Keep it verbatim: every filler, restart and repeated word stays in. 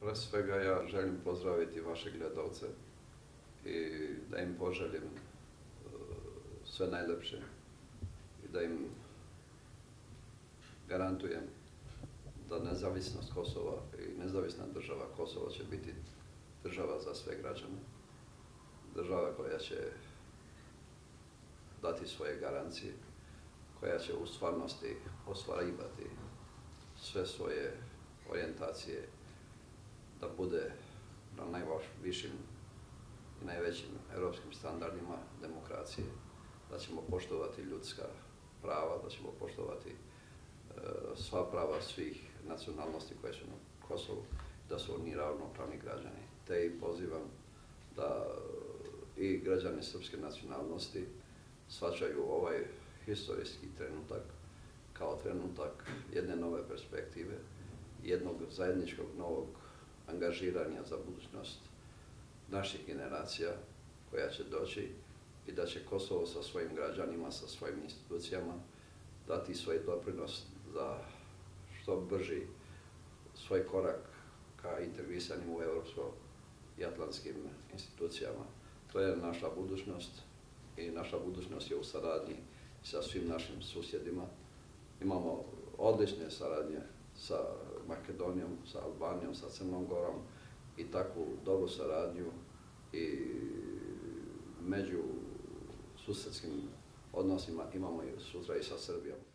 Pre svega ja želim pozdraviti vaše gledalce i da im poželim sve najlepše i da im garantujem da nezavisnost Kosova i nezavisna država Kosova će biti država za sve građane. Država koja će dati svoje garancije, koja će u stvarnosti ostvarivati sve svoje orijentacije da bude na najvišim i najvećim europskim standardima demokracije, da ćemo poštovati ljudska prava, da ćemo poštovati e, sva prava svih nacionalnosti koje su na Kosovu, da su oni ravnopravni građani. Te i pozivam da i građani srpske nacionalnosti shvaćaju ovaj historijski trenutak kao trenutak jedne nove perspektive, jednog zajedničkog novog angažiranja za budućnost naših generacija koja će doći i da će Kosovo sa svojim građanima, sa svojim institucijama dati svoj doprinos za što brži svoj korak ka integrisanju u evropsko i atlantskim institucijama. To je naša budućnost i naša budućnost je u saradnji sa svim našim susjedima. Imamo odlične saradnje sa Makedonijom, sa Albanijom, sa Crnom Gorom i takvu dobru saradnju i među susedskim odnosima imamo i sutra i sa Srbijom.